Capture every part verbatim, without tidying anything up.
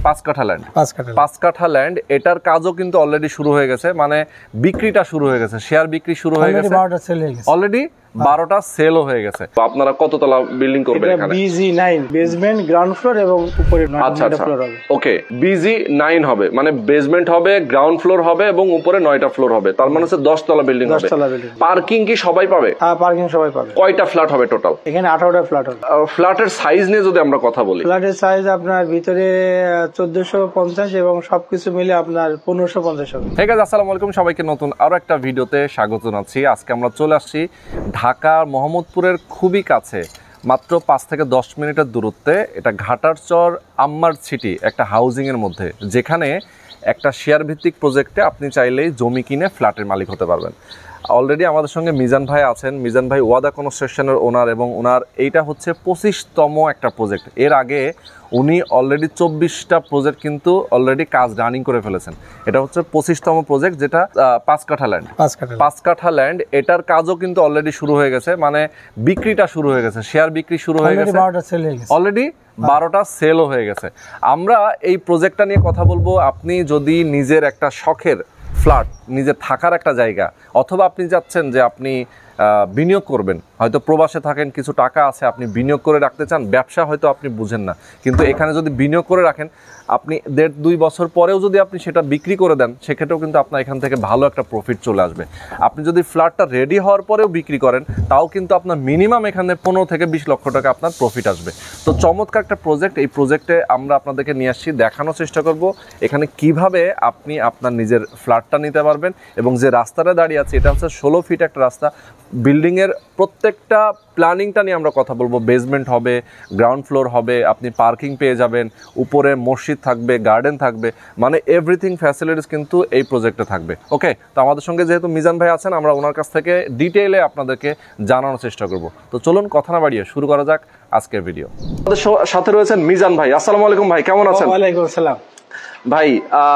পাঁচ কাঠা ল্যান্ড, পাঁচ কাঠা পাঁচ কাঠা ল্যান্ড, এটার কাজও কিন্তু অলরেডি শুরু হয়ে গেছে, মানে বিক্রিটা শুরু হয়ে গেছে, শেয়ার বিক্রি শুরু হয়ে গেছে অলরেডি, বারোটা সেলও হয়ে গেছে। আপনারা কততলা বিল্ডিং করবেন এখানে? BG nine, basement, ground floor এবং উপরে নয়টা ফ্লোর হবে। ওকে, বিজি নাইন হবে, মানে বেসমেন্ট হবে, গ্রাউন্ড ফ্লোর হবে এবং উপরে নয়টা ফ্লোর হবে, তার মানে হচ্ছে দশ তলা বিল্ডিং হবে। পার্কিং কি সবাই পাবে? হ্যাঁ, পার্কিং সবাই পাবে। কয়টা ফ্ল্যাট হবে টোটাল? এখানে আঠারোটা ফ্ল্যাট হবে। ফ্ল্যাটের সাইজ নিয়ে যদি আমরা কথা বলি, ফ্ল্যাটের সাইজ আপনার ভিতরে চোদ্দশো পঞ্চাশ এবং সবকিছু মিলে আপনার পনেরোশো পঞ্চাশ হবে। ঠিক আছে, আসসালামু আলাইকুম সবাইকে, নতুন আরো একটা ভিডিওতে স্বাগত জানাচ্ছি। আজকে আমরা চলে আসছি ঢাকা মোহাম্মদপুরের খুবই কাছে, মাত্র পাঁচ থেকে দশ মিনিটের দূরত্বে, এটা ঘাটারচর আম্মার সিটি একটা হাউজিংয়ের মধ্যে, যেখানে একটা শেয়ার ভিত্তিক প্রজেক্টে আপনি চাইলেই জমি কিনে ফ্ল্যাটের মালিক হতে পারবেন। অলরেডি আমাদের সঙ্গে মিজান ভাই আছেন। মিজান ভাই ওয়াদা কনস্ট্রাকশনের ওনার, এবং ওনার এইটা হচ্ছে পঁচিশতম একটা প্রজেক্ট। এর আগে উনি অলরেডি চব্বিশটা প্রজেক্ট কিন্তু অলরেডি কাজ রানিং করে ফেলেছেন। এটা হচ্ছে পঁচিশতম প্রজেক্ট, যেটা পাঁচ কাঠা ল্যান্ড, পাঁচ কাঠা ল্যান্ড, এটার কাজও কিন্তু অলরেডি শুরু হয়ে গেছে, মানে বিক্রিটা শুরু হয়ে গেছে, শেয়ার বিক্রি শুরু হয়ে গেছে অলরেডি, বারোটা সেলও হয়ে গেছে। আমরা এই প্রজেক্টটা নিয়ে কথা বলবো। আপনি যদি নিজের একটা শখের ফ্ল্যাট, নিজের থাকার একটা জায়গা, অথবা আপনি চাচ্ছেন যে আপনি বিনিয়োগ করবেন, হয়তো প্রবাসে থাকেন, কিছু টাকা আছে, আপনি বিনিয়োগ করে রাখতে চান, ব্যবসা হয়তো আপনি বুঝেন না, কিন্তু এখানে যদি বিনিয়োগ করে রাখেন, আপনি দেড় দুই বছর পরেও যদি আপনি সেটা বিক্রি করে দেন, সেক্ষেত্রেও কিন্তু আপনার এখান থেকে ভালো একটা প্রফিট চলে আসবে। আপনি যদি ফ্ল্যাটটা রেডি হওয়ার পরেও বিক্রি করেন, তাও কিন্তু আপনার মিনিমাম এখানে পনেরো থেকে বিশ লক্ষ টাকা আপনার প্রফিট আসবে। তো চমৎকার একটা প্রজেক্ট। এই প্রজেক্টে আমরা আপনাদেরকে নিয়ে আসছি, দেখানোর চেষ্টা করব এখানে কিভাবে আপনি আপনার নিজের ফ্ল্যাটটা নিতে পারবেন। এবং যে রাস্তাটা দাঁড়িয়ে আছে, এটা হচ্ছে ষোলো ফিট একটা রাস্তা। বিল্ডিংয়ের প্রত্যেকটা প্ল্যানিংটা নিয়ে আমরা কথা বলবো। বেসমেন্ট হবে, গ্রাউন্ড ফ্লোর হবে, আপনি পার্কিং পেয়ে যাবেন, উপরে মসজিদ থাকবে, গার্ডেন থাকবে, মানে এভরিথিং ফ্যাসিলিটিস কিন্তু এই প্রজেক্টে থাকবে। ওকে, তো আমাদের সঙ্গে যেহেতু মিজান ভাই আছেন, আমরা ওনার কাছ থেকে ডিটেইলে আপনাদেরকে জানানোর চেষ্টা করব। তো চলুন কথা না বাড়িয়ে শুরু করা যাক আজকের ভিডিও। আমাদের সাথে রয়েছেন মিজান ভাই। আসসালামু আলাইকুম ভাই, কেমন আছেন? ওয়ালাইকুম আসসালাম ভাই।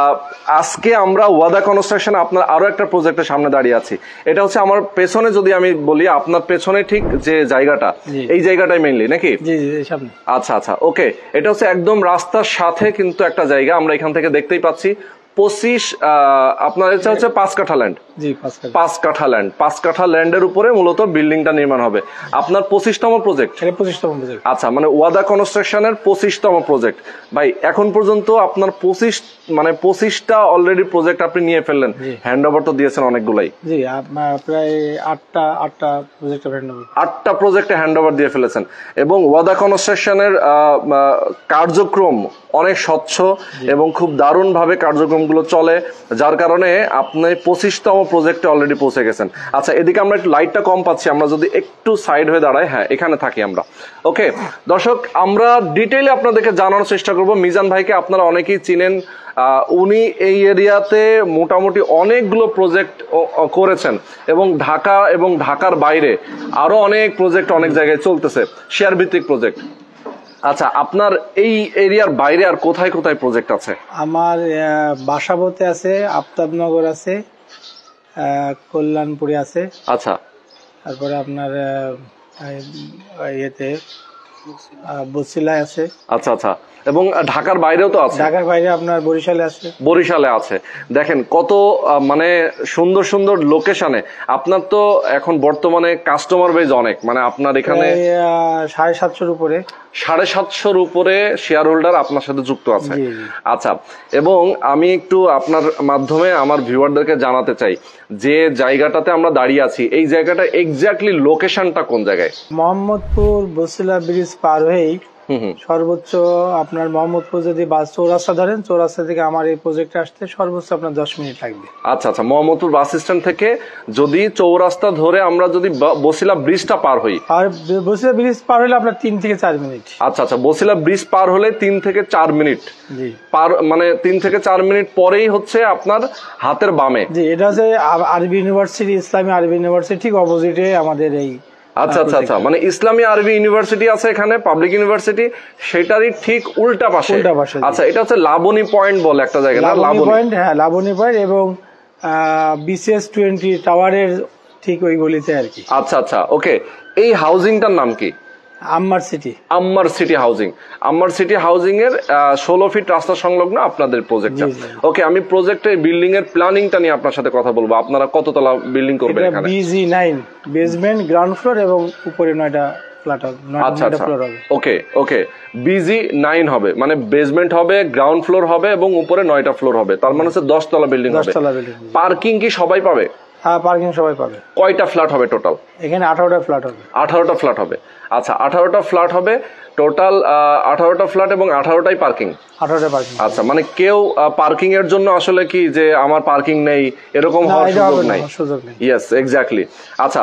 আজকে আমরা ওয়াদা কনস্ট্রাকশন আপনার আরো একটা প্রজেক্টের সামনে দাঁড়িয়ে আছি। এটা হচ্ছে আমার পেছনে, যদি আমি বলি আপনার পেছনে ঠিক যে জায়গাটা, এই জায়গাটাই মেইনলি নাকি? আচ্ছা আচ্ছা, ওকে। এটা হচ্ছে একদম রাস্তার সাথে কিন্তু একটা জায়গা, আমরা এখান থেকে দেখতেই পাচ্ছি। পঁচিশ আপনার এটা হচ্ছে পাঁচ কাঠা ল্যান্ড, পাঁচ কাঠা ল্যান্ড, পাঁচ কাঠা ল্যান্ডের উপরে মূলত বিল্ডিংটা নির্মাণ হবে। আপনার পঁচিশতম প্রজেক্ট? পঁচিশতম প্রজেক্ট। আচ্ছা, মানে ওয়াদা কনস্ট্রাকশনের পঁচিশতম প্রজেক্ট। ভাই, এখন পর্যন্ত আপনার পঁচিশ মানে পঁচিশটা অলরেডি প্রজেক্ট আপনি নিয়ে ফেললেন, হ্যান্ড ওভার তো দিয়েছেন অনেকগুলাই। জি, প্রায় আটটা আটটা প্রজেক্ট হ্যান্ড ওভার, আটটা প্রজেক্টে হ্যান্ড ওভার দিয়ে ফেলেছেন। এবং ওয়াদা কনস্ট্রাকশনের কার্যক্রম অনেক স্বচ্ছ এবং খুব দারুণ ভাবে কার্যক্রম গুলো চলে, যার কারণে আপনি পঁচিশতম প্রজেক্টে অলরেডি পৌঁছে গেছেন। আচ্ছা, এদিকে আমরা একটু লাইটটা কম পাচ্ছি, আমরা যদি একটু সাইড হয়ে দাঁড়াই, হ্যাঁ এখানে থাকি আমরা। ওকে দর্শক, আমরা ডিটেইলে আপনাদেরকে জানানোর চেষ্টা করব। মিজান ভাইকে আপনারা অনেকেই চিনেন, উনি এই এরিয়াতে মোটামুটি অনেকগুলো প্রজেক্ট করেছেন, এবং ঢাকা এবং ঢাকার বাইরে আরো অনেক প্রজেক্ট অনেক জায়গায় চলতেছে, শেয়ার ভিত্তিক প্রজেক্ট। আচ্ছা, আপনার এই এরিয়ার বাইরে আর কোথায় কোথায় প্রজেক্ট আছে? আমার বাসাবোতে আছে, আফতাবনগর আছে, কল্যাণপুরে আছে। আচ্ছা, তারপরে আপনার ইয়েতে বসিলায় আছে। আচ্ছা আচ্ছা, এবং ঢাকার বাইরেও তো আছে? ঢাকার বাইরে আপনার বরিশালে আছে। বরিশালে আছে। দেখেন কত মানে সুন্দর সুন্দর লোকেশনে। আপনার তো এখন বর্তমানে কাস্টমার বেজ অনেক, মানে আপনার এখানে সাড়ে সাতশোর উপরে সাড়ে সাতশোর উপরে শেয়ার হোল্ডার আপনার সাথে যুক্ত আছে। আচ্ছা, এবং আমি একটু আপনার মাধ্যমে আমার ভিউয়ারদেরকে জানাতে চাই যে জায়গাটাতে আমরা দাঁড়িয়ে আছি, এই জায়গাটা এক্স্যাক্টলি লোকেশনটা কোন জায়গায়? মোহাম্মদপুর বসিলা ব্রিজ পার হয়েই সর্বোচ্চ আপনার মোহাম্মদপুর যদি বাস চৌরাস্তা ধরেন, চৌরাস্তা থেকে আমার এই প্রজেক্টে আসতে সর্বোচ্চ আপনার দশ মিনিট লাগবে। আচ্ছা আচ্ছা, মোহাম্মদপুর বাস স্ট্যান্ড থেকে যদি চৌরাস্তা ধরে আমরা যদি বসিলা ব্রিজটা পার হই, আর বসিলা ব্রিজ পার হলে আপনার তিন থেকে চার মিনিট। আচ্ছা আচ্ছা, বসিলা ব্রিজ পার হলে তিন থেকে চার মিনিট পার, মানে তিন থেকে চার মিনিট পরেই হচ্ছে আপনার হাতের বামে। জি, এটা হচ্ছে আরবি ইউনিভার্সিটি, ইসলামী আরবি ইউনিভার্সিটি ঠিক অপোজিটে আমাদের এই। আচ্ছা আচ্ছা আচ্ছা, মানে ইসলামী আরবি ইউনিভার্সিটি আছে এখানে, পাবলিক ইউনিভার্সিটি, সেটারই ঠিক উল্টা পাশে। আচ্ছা, এটা হচ্ছে লাবণী পয়েন্ট বলে একটা জায়গা, না? লাবণী পয়েন্ট, হ্যাঁ লাবণী পয়েন্ট, এবং বিসিএস টোয়েন্টি টাওয়ারের ঠিক ওই গলিতে আর কি। আচ্ছা আচ্ছা, ওকে। এই হাউজিংটার নাম কি? Ammar city Ammar city housing Ammar city housing এর ষোলো ফিট রাস্তা সংলগ্ন আপনাদের প্রজেক্টটা। ওকে, আমি প্রজেক্টের বিল্ডিং এর প্ল্যানিংটা নিয়ে আপনার সাথে কথা বলবো। আপনারা কততলা বিল্ডিং করবেন এখানে? BG nine, basement, ground floor এবং উপরে নয়টা ফ্ল্যাট হবে। আচ্ছা আচ্ছা, ওকে ওকে, বিজি নাইন হবে, মানে বেসমেন্ট হবে, গ্রাউন্ড ফ্লোর হবে এবং উপরে নয়টা ফ্লোর হবে, তার মানে হচ্ছে দশ তলা বিল্ডিং হবে। পার্কিং কি সবাই পাবে? হ্যাঁ, পার্কিং সবাই পাবে। কয়টা ফ্ল্যাট হবে টোটাল? এখানে আঠারোটা ফ্ল্যাট হবে। আঠারোটা ফ্ল্যাট হবে। আচ্ছা, আঠারোটা ফ্ল্যাট হবে টোটাল, আঠারোটা ফ্ল্যাট এবং আঠারোটাই পার্কিং। আঠারোটা পার্কিং। আচ্ছা, মানে কেউ পার্কিং এর জন্য আসলে কি যে আমার পার্কিং নেই এরকম হওয়ার সুযোগ নাই? Yes, exactly. আচ্ছা,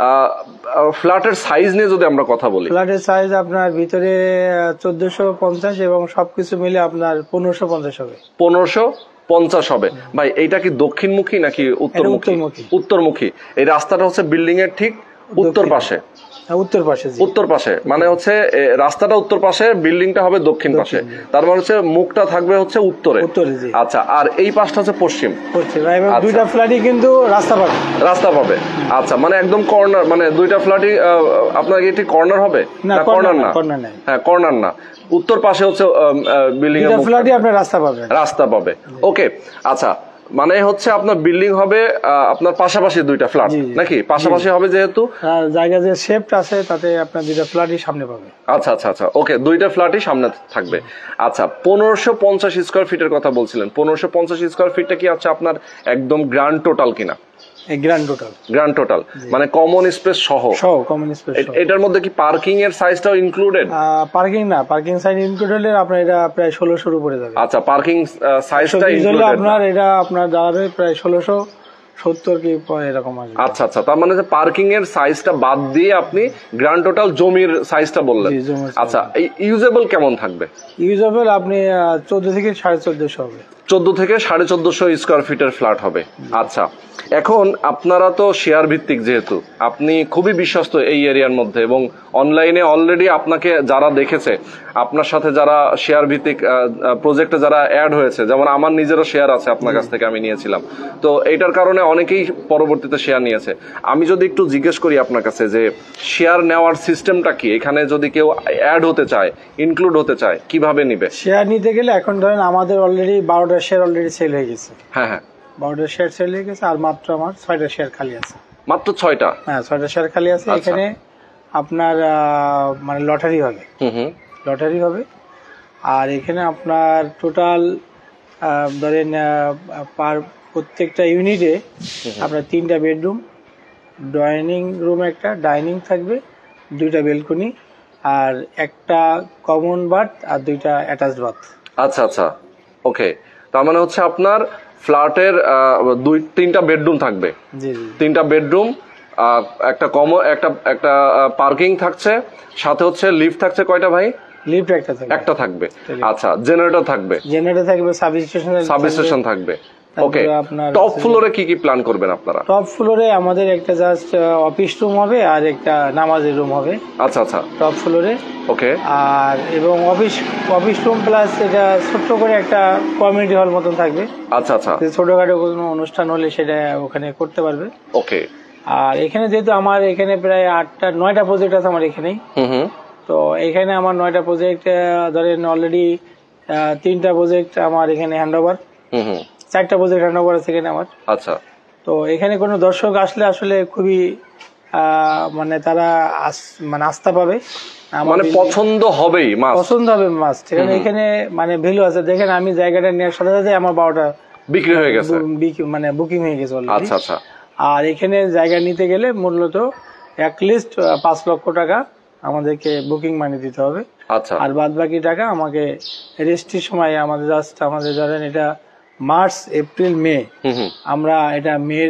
ফ্ল্যাটের সাইজ নিয়ে যদি আমরা কথা বলি, ফ্ল্যাটের সাইজ আপনার ভিতরে চোদ্দশো পঞ্চাশ এবং সবকিছু মিলে আপনার পনেরোশো পঞ্চাশ হবে। পনেরোশো পঞ্চাশ হবে। ভাই, এইটা কি দক্ষিণমুখী নাকি উত্তরমুখী? উত্তরমুখী। এই রাস্তাটা হচ্ছে বিল্ডিং এর ঠিক উত্তর পাশে। উত্তর পাশে, উত্তর পাশে, মানে হচ্ছে রাস্তাটা উত্তর পাশে, বিল্ডিংটা হবে দক্ষিণ পাশে, তার মানে হচ্ছে মুখটা থাকবে হচ্ছে উত্তরে। আচ্ছা, আর এই পাশটা হচ্ছে পশ্চিম। দুইটা ফ্ল্যাটই কিন্তু রাস্তা পাবে। রাস্তা পাবে। আচ্ছা, মানে একদম কর্নার, মানে দুইটা ফ্ল্যাটই আপনার এটি কর্নার হবে না? কর্নার না, হ্যাঁ কর্নার না, উত্তর পাশে হচ্ছে বিল্ডিং এর ফ্ল্যাটই আপনার রাস্তা পাবে। রাস্তা পাবে, ওকে। আচ্ছা, মানে হচ্ছে আপনার বিল্ডিং হবে আপনার পাশাপাশি দুইটা ফ্ল্যাট নাকি? পাশাপাশি হবে যেহেতু জায়গা যে শেপট আছে তাতে আপনার দুইটা ফ্ল্যাটই সামনে পাবে। আচ্ছা আচ্ছা আচ্ছা, ওকে, দুইটা ফ্ল্যাটই সামনে থাকবে। আচ্ছা, পনেরোশো পঞ্চাশ স্কোয়ার ফিটের কথা বলছিলেন, পনেরোশো পঞ্চাশ স্কোয়ার ফিটটা কি আছে আপনার একদম গ্র্যান্ড টোটাল কিনা? Grand total. গ্র্যান্ড টোটাল মানে কমন স্পেস সহ? সহ, কমন স্পেস। এটার মধ্যে কি পার্কিং এর সাইজটাও ইনক্লুডেড? পার্কিং না, পার্কিং সাইজ ইনক্লুড হলে আপনার এটা প্রায় ষোলোশোর উপরে যাবে। আচ্ছা, পার্কিং সাইজটা ইনক্লুডেড আপনার এটা আপনার দাঁড়াবে প্রায় ষোলোশো সত্তর কি এরকম আসবে। আচ্ছা আচ্ছা, তার মানে পার্কিং এর সাইজটা বাদ দিয়ে আপনি গ্র্যান্ড টোটাল জমির সাইজটা বললেন। আচ্ছা, এই ইউজেবল কেমন থাকবে? ইউজেবল আপনি চোদ্দ থেকে সাড়ে চোদ্দশো হবে। চোদ্দ থেকে সাড়ে চোদ্দশো স্কোয়ার ফিটের ফ্ল্যাট হবে। আচ্ছা, এখন আপনারা তো শেয়ার ভিত্তিক, যেহেতু আপনি খুবই বিশ্বস্ত এই এরিয়ার মধ্যে এবং অনলাইনে অলরেডি আপনাকে যারা দেখেছে, আপনার সাথে যারা শেয়ার ভিত্তিক প্রজেক্টে যারা অ্যাড হয়েছে, যেমন আমার নিজেরও শেয়ার আছে আপনার কাছ থেকে আমি নিয়েছিলাম, তো এইটার কারণে অনেকেই পরবর্তীতে শেয়ার নিয়েছে। আমি যদি একটু জিজ্ঞেস করি আপনার কাছে যে শেয়ার নেওয়ার সিস্টেমটা কি, এখানে যদি কেউ অ্যাড হতে চায়, ইনক্লুড হতে চায়, কিভাবে নিবে? শেয়ার নিতে গেলে এখন ধরেন আমাদের অলরেডি বারোটা শেয়ার অলরেডি সেল হয়ে গেছে। হ্যাঁ হ্যাঁ, বারোটা শেয়ার সেল হয়ে গেছে, আর মাত্র আমার ছয়টা শেয়ার খালি আছে। মাত্র ছয়টা? হ্যাঁ, ছয়টা শেয়ার খালি আছে। এখানে আপনার মানে লটারি হবে, লটারি হবে। আর এখানে আপনার টোটাল ধরেন পার প্রত্যেকটা ইউনিটে আপনার তিনটা বেডরুম, ডাইনিং রুম, একটা ডাইনিং থাকবে, দুইটা বেলকনি, আর একটা কমন বাথ আর দুইটা অ্যাটাচড বাথ। আচ্ছা আচ্ছা, ওকে, তার মানে হচ্ছে আপনার ফ্ল্যাটের দুই তিনটা বেডরুম থাকবে। জি, তিনটা বেডরুম, একটা কমন, একটা একটা পার্কিং থাকছে, সাথে হচ্ছে লিফট থাকছে। কয়টা ভাই? লিফট একটা থাকবে। একটা থাকবে। আচ্ছা, জেনারেটর থাকবে? জেনারেটর থাকবে, সাব স্টেশন সাব স্টেশন থাকবে। ওকে, টপ ফ্লোরে কি কি প্ল্যান করবেন আপনারা? টপ ফ্লোরে আমাদের একটা জাস্ট অফিস রুম হবে আর একটা নামাজের রুম হবে। আচ্ছা আচ্ছা, টপ ফ্লোরে। ওকে, আর এবং অফিস অফিস রুম প্লাস এটা ছোট্ট করে একটা কমিউনিটি হল মতন থাকবে। আচ্ছা আচ্ছা, ছোটখাটো কোনো অনুষ্ঠান হলে সেটা ওখানে করতে পারবে। ওকে। আর এখানে যেহেতু আমার এখানে প্রায় আটটা নয়টা প্রজেক্ট আছে আমার এখানেই, তো এখানে আমার নয়টা প্রজেক্ট ধরেন অলরেডি তিনটা প্রজেক্ট আমার এখানে হ্যান্ড ওভার, চারটা প্রজেক্ট হ্যান্ড ওভার আছে এখানে আমার। আচ্ছা, তো এখানে কোনো দর্শক আসলে আসলে খুবই মানে তারা মানে আস্থা পাবে, মানে পছন্দ হবেই, পছন্দ হবে মাস্ট। কারণ এখানে মানে ভ্যালু আছে। দেখেন আমি জায়গাটা নেওয়ার সাথে সাথে আমার বারোটা বিক্রি হয়ে গেছে, মানে বুকিং হয়ে গেছে অলরেডি। আচ্ছা আচ্ছা, আর এখানে জায়গা নিতে গেলে মূলত অ্যাটলিস্ট পাঁচ লক্ষ টাকা আমাদেরকে বুকিং মানি দিতে হবে। আচ্ছা, আর বাদ বাকি টাকা আমাকে রেজিস্ট্রির সময় আমাদের জাস্ট আমাদের ধরেন এটা মার্চ এপ্রিল মে, আমরা এটা মের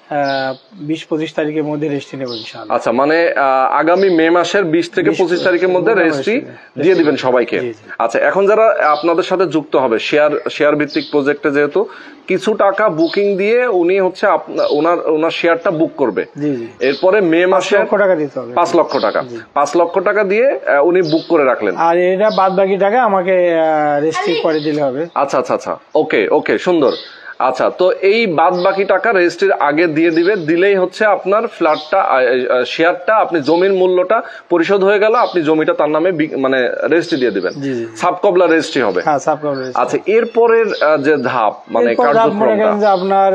বিশ পঁচিশ তারিখের মধ্যে রেজিস্ট্রি নেব ইনশাআল্লাহ। আচ্ছা, মানে আগামী মে মাসের বিশ থেকে পঁচিশ তারিখের মধ্যে রেজিস্ট্রি দিয়ে দিবেন সবাইকে। আচ্ছা, এখন যারা আপনাদের সাথে যুক্ত হবে শেয়ার শেয়ার ভিত্তিক প্রজেক্টে, যেহেতু কিছু টাকা বুকিং দিয়ে উনি হচ্ছে ওনার ওনার শেয়ারটা বুক করবে, এরপরে মে মাসে পাঁচ লক্ষ টাকা পাঁচ লক্ষ টাকা দিয়ে উনি বুক করে রাখলেন, আর এটা বাদ বাকি টাকা আমাকে রেজিস্ট্রি করে দিলে হবে। আচ্ছা আচ্ছা আচ্ছা, ওকে ওকে, সুন্দর। আচ্ছা, তো এই বাদ বাকি টাকা রেজিস্ট্রির আগে দিয়ে দিবে, দিলেই হচ্ছে আপনার ফ্ল্যাটটা শেয়ারটা আপনি জমির মূল্যটা পরিশোধ হয়ে গেল, আপনি জমিটা তার নামে মানে রেজিস্ট্রি দিয়ে দিবেন, সাবকবলা রেজিস্ট্রি হবে। আচ্ছা, এরপরের যে ধাপ মানে কার্যক্রমটা, আপনার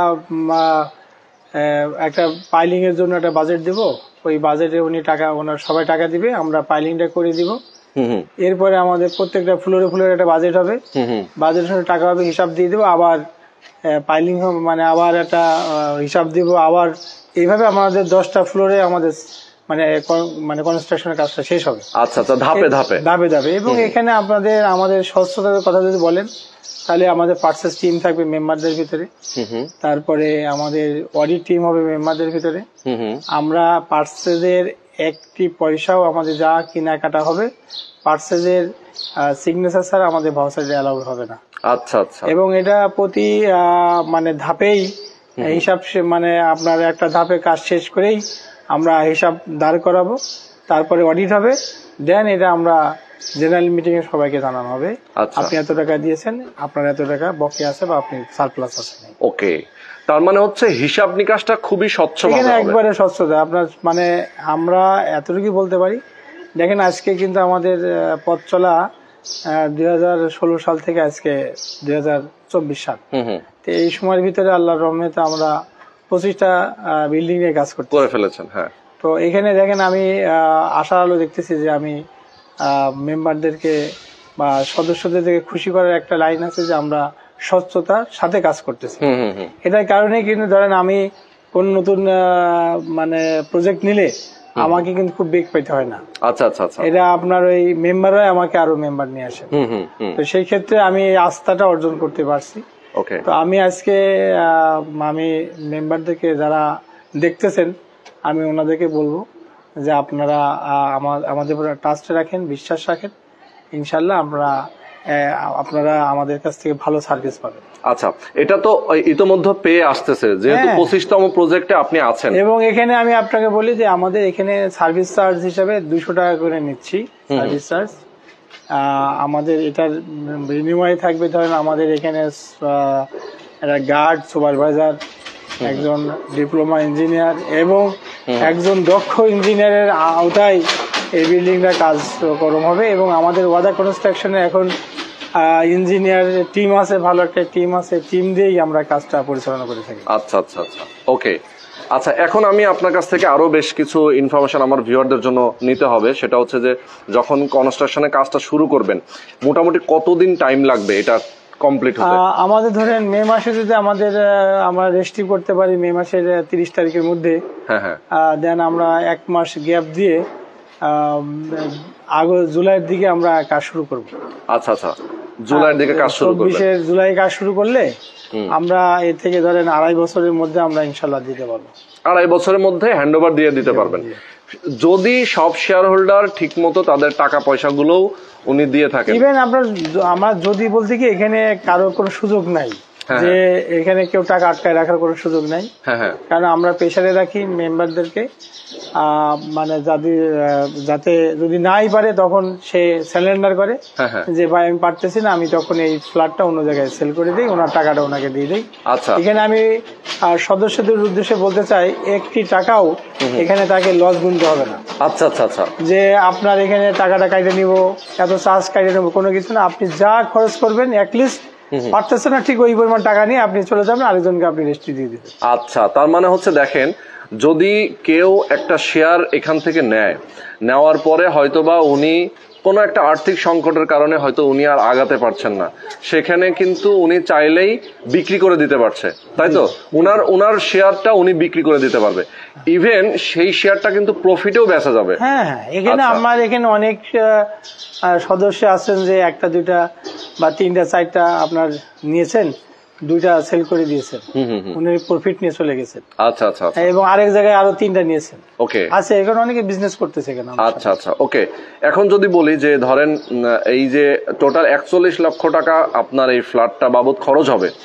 একটা পাইলিং এর জন্য একটা বাজেট দিব, ওই বাজেটে উনি টাকা ওনার সবাই টাকা দিবে, আমরা পাইলিংটা করে দিব। এরপরে আমাদের প্রত্যেকটা ফ্লোরে ফ্লোরে একটা বাজেট হবে, বাজেটের সঙ্গে টাকা হবে, হিসাব দিয়ে দেবো, আবার পাইলিং মানে আবার একটা হিসাব দিব, আবার এইভাবে আমাদের দশটা ফ্লোরে আমাদের মানে মানে কনস্ট্রাকশনের কাজটা শেষ হবে। আচ্ছা আচ্ছা, ধাপে ধাপে ধাপে ধাপে। এবং এখানে আপনাদের আমাদের স্বচ্ছতার কথা যদি বলেন তাহলে আমাদের পার্চেস টিম থাকবে মেম্বারদের ভিতরে, তারপরে আমাদের অডিট টিম হবে মেম্বারদের ভিতরে। আমরা পার্চেসের একটি পয়সাও আমাদের যা কেনাকাটা হবে পার্চেসের সিগনেচার ছাড়া আমাদের ভাউচারে অ্যালাউ হবে না। আচ্ছা আচ্ছা। এবং এটা প্রতি মানে ধাপেই হিসাব মানে আপনার একটা ধাপে কাজ শেষ করেই আমরা হিসাব দাঁড় করাবো, তারপরে অডিট হবে, দেন এটা আমরা জেনারেল মিটিং এ সবাইকে জানানো হবে আপনি এত টাকা দিয়েছেন, আপনার এত টাকা বাকি আছে বা আপনি সারপ্লাস আছে। ওকে, তার মানে হচ্ছে হিসাব নিকাশটা খুবই স্বচ্ছ, এখানে একবারে স্বচ্ছতা। আপনার মানে আমরা এতটুকু বলতে পারি, দেখেন আজকে কিন্তু আমাদের পথ চলা দুই হাজার ষোলো সাল থেকে আজকে দুই হাজার চব্বিশ সাল, তো এই সময়ের ভিতরে আল্লাহর রহমতে আমরা পঁচিশটা বিল্ডিং এর কাজ করতে করে ফেলেছেন। হ্যাঁ, তো এখানে দেখেন আমি আশার আলো দেখতেছি যে আমি মেম্বারদেরকে বা সদস্যদের থেকে খুশি করার একটা লাইন আছে যে আমরা স্বচ্ছতার সাথে কাজ করতেছি। এটার কারণে কিন্তু ধরেন আমি কোন নতুন মানে প্রজেক্ট নিলে আমাকে কিন্তু খুব বেগ পেতে হয় না। আচ্ছা আচ্ছা আচ্ছা, এটা আপনার ওই মেম্বাররা আমাকে আরো মেম্বার নিয়ে আসে, তো সেই ক্ষেত্রে আমি এই আস্থাটা অর্জন করতে পারছি। ওকে, তো আমি আজকে আমি মেম্বারদেরকে যারা দেখতেছেন আমি ওনাদেরকে বলবো যে আপনারা আমাদের উপর ট্রাস্ট রাখেন, বিশ্বাস রাখেন, ইনশাল্লাহ আমরা আপনারা আমাদের কাছ থেকে ভালো সার্ভিস পাবেন। আচ্ছা, এটা তো ইতোমধ্যে পেয়ে আসতেছে যেহেতু পঁচিশতম প্রজেক্টে আপনি আছেন। এবং এখানে আমি আপনাকে বলি যে আমাদের এখানে সার্ভিস চার্জ হিসাবে দুইশো টাকা করে নিচ্ছি সার্ভিস চার্জ। আমাদের এটার বিনিময়ে থাকবে ধরেন আমাদের এখানে একটা গার্ড, সুপারভাইজার, একজন ডিপ্লোমা ইঞ্জিনিয়ার এবং একজন দক্ষ ইঞ্জিনিয়ারের আওতায় এই বিল্ডিংটা কাজকর্ম হবে। এবং আমাদের ওয়াদা কনস্ট্রাকশনে এখন ইঞ্জিনিয়ার টিম আছে, ভালো একটা টিম আছে, টিম দিয়েই আমরা কাজটা পরিচালনা করে থাকি। আচ্ছা আচ্ছা আচ্ছা, ওকে। আচ্ছা, এখন আমি আপনার কাছ থেকে আরো বেশ কিছু ইনফরমেশন আমার ভিউয়ারদের জন্য নিতে হবে, সেটা হচ্ছে যে যখন কনস্ট্রাকশনের কাজটা শুরু করবেন মোটামুটি কতদিন টাইম লাগবে এটা কমপ্লিট হতে? আমাদের ধরেন মে মাসে যদি আমাদের আমরা রেজিস্ট্রি করতে পারি মে মাসের তিরিশ তারিখের মধ্যে, হ্যাঁ হ্যাঁ, দেন আমরা এক মাস গ্যাপ দিয়ে আগস্ট জুলাইয়ের দিকে আমরা কাজ শুরু করব। আচ্ছা আচ্ছা, জুলাইয়ের দিকে কাজ শুরু করবেন? চব্বিশে জুলাই কাজ শুরু করলে আমরা এর থেকে ধরেন আড়াই বছরের মধ্যে আমরা ইনশাল্লাহ দিতে পারবো। আড়াই বছরের মধ্যে হ্যান্ডওভার দিয়ে দিতে পারবেন যদি সব শেয়ার হোল্ডার ঠিক মতো তাদের টাকা পয়সা গুলো উনি দিয়ে থাকেন। ইভেন আপনার আমার যদি বলতে কি এখানে কারো কোনো সুযোগ নাই যে এখানে কেউ টাকা আটকায় রাখার কোনো সুযোগ নাই, কারণ আমরা প্রেসারে রাখি মেম্বারদেরকে, মানে যাতে যদি নাই পারে তখন সে স্যালেন্ডার করে যে ভাই আমি পারতেছি না, আমি তখন এই ফ্ল্যাটটা অন্য জায়গায় সেল করে দিই, ওনার টাকাটা ওনাকে দিয়ে দিই। এখানে আমি সদস্যদের উদ্দেশ্যে বলতে চাই একটি টাকাও এখানে তাকে লস গুনতে হবে না। আচ্ছা আচ্ছা আচ্ছা, যে আপনার এখানে টাকাটা কাটে নিব, এত চার্জ কাটে নেবো, কোনো কিছু না। আপনি যা খরচ করবেন অ্যাটলিস্ট পারতেছে না ঠিক ওই পরিমাণ টাকা নিয়ে আপনি চলে যাবেন, আরেকজনকে আপনি রেজিস্ট্রি দিয়ে দিবেন। আচ্ছা, তার মানে হচ্ছে দেখেন যদি কেউ একটা শেয়ার এখান থেকে নেয়, নেওয়ার পরে হয়তোবা উনি কোনো একটা আর্থিক সংকটের কারণে হয়তো উনি আর আগাতে পারছেন না, সেখানে কিন্তু উনি চাইলেই বিক্রি করে দিতে পারছে, তাই তো? উনার উনার শেয়ারটা উনি বিক্রি করে দিতে পারবে, ইভেন সেই শেয়ারটা কিন্তু প্রফিটেও বেচা যাবে। হ্যাঁ হ্যাঁ, এখানে আমার এখানে অনেক সদস্য আছেন যে একটা দুইটা বা তিনটা চারটা আপনার নিয়েছেন, দুইটা সেল করে দিয়েছেন, উনি প্রফিট নিয়ে চলে গেছেন। আচ্ছা আচ্ছা, এবং আরেক জায়গায় আরো তিনটা নিয়েছেন। ওকে, আচ্ছা, এখানে অনেকে বিজনেস করতেছে এখানে। আচ্ছা আচ্ছা, ওকে। এখন যদি বলি যে ধরেন এই যে টোটাল একচল্লিশ লক্ষ টাকা আপনার এই ফ্ল্যাটটা বাবদ খরচ হবে,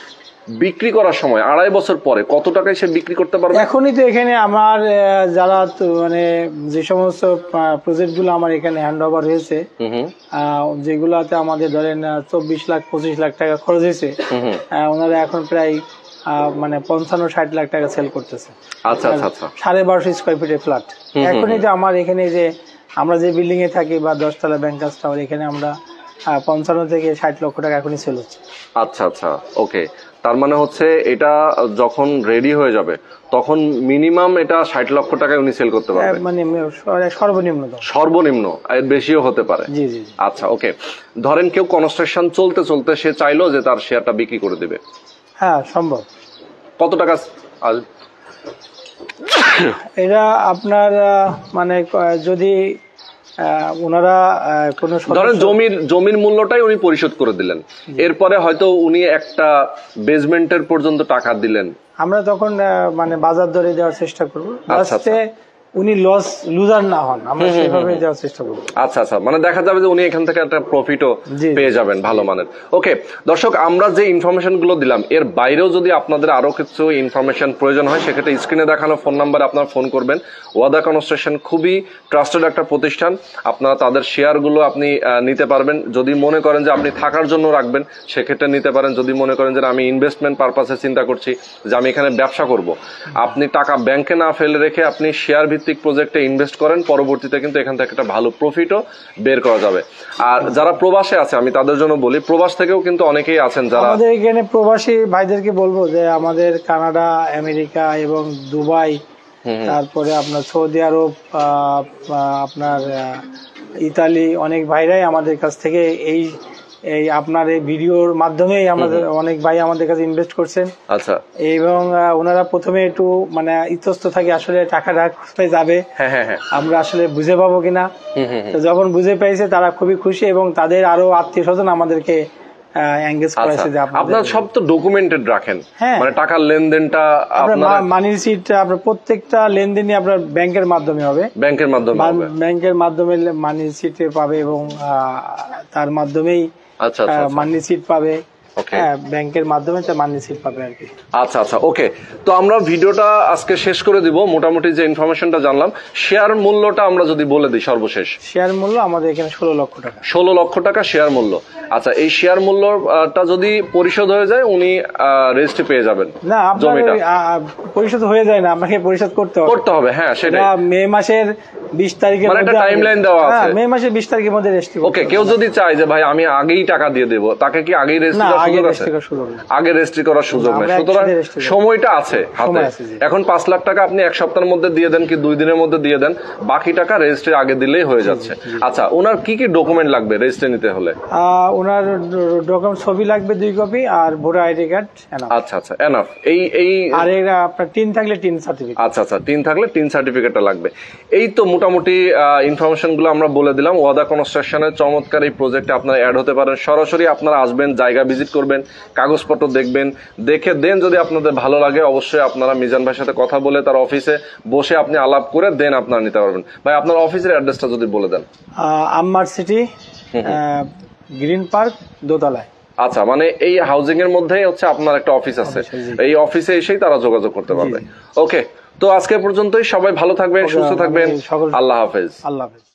বিক্রি করার সময় আড়াই বছর পরে কত টাকায় সে বিক্রি করতে পারবে? এখনই তো এখানে আমার যারা মানে যে সমস্ত প্রজেক্ট গুলো আমার এখানে হ্যান্ড ওভার হয়েছে, যেগুলাতে আমাদের ধরেন চব্বিশ লাখ পঁচিশ লাখ টাকা খরচ হয়েছে, ওনারা এখন প্রায় মানে পঞ্চান্ন ষাট লাখ টাকা সেল করতেছে। আচ্ছা আচ্ছা আচ্ছা, সাড়ে বারোশো স্কোয়ার ফিটের ফ্ল্যাট। এখনই যে আমার এখানে যে আমরা যে বিল্ডিং এ থাকি বা দশতলা ব্যাংকার্স টাওয়ার, এখানে আমরা পঞ্চান্ন থেকে ষাট লক্ষ টাকা এখনই সেল হচ্ছে। আচ্ছা আচ্ছা, ওকে। তার মানে হচ্ছে এটা যখন রেডি হয়ে যাবে তখন মিনিমাম এটা ষাট লক্ষ টাকায় উনি সেল করতে পারবে, মানে সর্বনিম্ন সর্বনিম্ন, এর বেশিও হতে পারে। জি জি। আচ্ছা, ওকে। ধরেন কেউ কনস্ট্রাকশন চলতে চলতে সে চাইলো যে তার শেয়ারটা বিক্রি করে দিবে, হ্যাঁ সম্ভব। কত টাকা? এটা আপনার মানে যদি ওনারা কোনো ধরেন জমির জমির মূল্যটাই উনি পরিশোধ করে দিলেন, এরপরে হয়তো উনি একটা বেসমেন্টের পর্যন্ত টাকা দিলেন, আমরা তখন মানে বাজার দরে দেওয়ার চেষ্টা করবো, আচ্ছা আচ্ছা, উনি লস লুজার না হন, আমরা সেভাবে দেওয়ার চেষ্টা করব। আচ্ছা আচ্ছা, মানে দেখা যাবে যে উনি এখান থেকে একটা প্রফিটও পেয়ে যাবেন ভালো মানের। ওকে দর্শক, আমরা যে ইনফরমেশন গুলো দিলাম এর বাইরেও যদি আপনাদের আরো কিছু ইনফরমেশন প্রয়োজন হয় সেক্ষেত্রে স্ক্রিনে দেখানো ফোন নাম্বারে আপনারা ফোন করবেন। ওয়াদা কনস্ট্রাকশন খুবই ট্রাস্টেড একটা প্রতিষ্ঠান, আপনারা তাদের শেয়ার গুলো আপনি নিতে পারবেন। যদি মনে করেন যে আপনি থাকার জন্য রাখবেন সেক্ষেত্রে নিতে পারেন। যদি মনে করেন যে আমি ইনভেস্টমেন্ট পারপাসে চিন্তা করছি যে আমি এখানে ব্যবসা করব, আপনি টাকা ব্যাংকে না ফেলে রেখে আপনি শেয়ার প্রজেক্টে ইনভেস্ট করেন, পরবর্তীতে কিন্তু এখান থেকে একটা ভালো প্রফিটও বের করা যাবে। আর যারা প্রবাসে আছে আমি তাদের জন্য বলি, প্রবাস থেকেও কিন্তু অনেকেই আছেন যারা আমাদের এখানে প্রবাসী ভাইদেরকে বলবো যে আমাদের কানাডা, আমেরিকা এবং দুবাই, তারপরে আপনার সৌদি আরব, আপনার ইতালি, অনেক ভাইরাই আমাদের কাছ থেকে এই এই আপনার এই ভিডিওর মাধ্যমেই আমাদের অনেক ভাই আমাদের কাছে ইনভেস্ট করছেন। আচ্ছা, এবং ওনারা প্রথমে একটু মানে ইতস্ত থাকে আসলে টাকাটা কোথায় যাবে, আমরা আসলে বুঝে পাবো কিনা। তো যখন বুঝে পেয়েছে তারা খুবই খুশি এবং তাদের আরো আত্মীয় স্বজন আমাদেরকে এনগেজ করেছে যে আপনারা সব তো ডকুমেন্টেড রাখেন, মানে টাকার লেনদেনটা আপনার মানি সিট আপনার প্রত্যেকটা লেনদেনই আপনার ব্যাংকের মাধ্যমে হবে, ব্যাংকের মাধ্যমে ব্যাংকের মাধ্যমে মানি সিটে পাবে এবং তার মাধ্যমেই মানি সিট পাবে, ব্যাংকের মাধ্যমে মানি সিট পাবে আর কি। আচ্ছা আচ্ছা, ওকে। তো আমরা ভিডিওটা আজকে শেষ করে দিব। মোটামুটি যে ইনফরমেশনটা জানলাম, শেয়ার মূল্যটা আমরা যদি বলে দিই সর্বশেষ। শেয়ার মূল্য আমাদের এখানে ষোলো লক্ষ টাকা। ষোলো লক্ষ টাকা শেয়ার মূল্য। আচ্ছা, এই শেয়ার মূল্যটা যদি পরিশোধ হয়ে যায় উনি রেজিস্ট্রি পেয়ে যাবেন? না, জমিটা পরিশোধ হয়ে যায় না, আমাকে পরিশোধ করতে হবে। করতে হবে, হ্যাঁ সেটা মে মাসের বিশ তারিখের মধ্যে একটা টাইমলাইন দেওয়া আছে। মে মাসের বিশ তারিখের মধ্যে রেজিস্ট্রি। ওকে, কেউ যদি চায় যে ভাই আমি আগেই টাকা দিয়ে দেব, তাকে কি আগেই রেজিস্ট্রি করার সুযোগ আছে? আগে রেজিস্ট্রি করার সুযোগ নাই, সুতরাং সময়টা আছে হাতে। এখন পাঁচ লাখ টাকা আপনি এক সপ্তাহের মধ্যে দিয়ে দেন কি দুই দিনের মধ্যে দিয়ে দেন, বাকি টাকা রেজিস্ট্রি আগে দিলেই হয়ে যাচ্ছে। আচ্ছা, ওনার কি কি ডকুমেন্ট লাগবে রেজিস্ট্রি নিতে হলে? ওনার ডকুমেন্ট ছবি লাগবে দুই কপি আর ভোটার আইডি কার্ড। আচ্ছা আচ্ছা, এনাফ। এই এই আর আপনার টিন থাকলে টিন সার্টিফিকেট। আচ্ছা আচ্ছা, টিন থাকলে টিন সার্টিফিকেটটা লাগবে। এই তো মোটামুটি ইনফরমেশন গুলো আমরা বলে দিলাম। ওয়াদা কনস্ট্রাকশনের চমৎকার এই প্রজেক্টে আপনারা অ্যাড হতে পারেন। সরাসরি আপনারা আসবেন, জায়গা ভিজিট করবেন, কাগজপত্র দেখবেন, দেখে দেন যদি আপনাদের ভালো লাগে অবশ্যই আপনারা মিজান ভাইয়ের সাথে কথা বলে তার অফিসে বসে আপনি আলাপ করে দেন আপনারা নিতে পারবেন। ভাই আপনার অফিসের অ্যাড্রেসটা যদি বলে দেন। আম্মার সিটি, গ্রিন পার্ক, দোতলায়। আচ্ছা, মানে এই হাউজিং এর মধ্যেই হচ্ছে আপনার একটা অফিস আছে, এই অফিসে এসেই তারা যোগাযোগ করতে পারবে। ওকে, তো আজকে পর্যন্তই। সবাই ভালো থাকবেন, সুস্থ থাকবেন। আল্লাহ হাফেজ। আল্লাহ হাফেজ।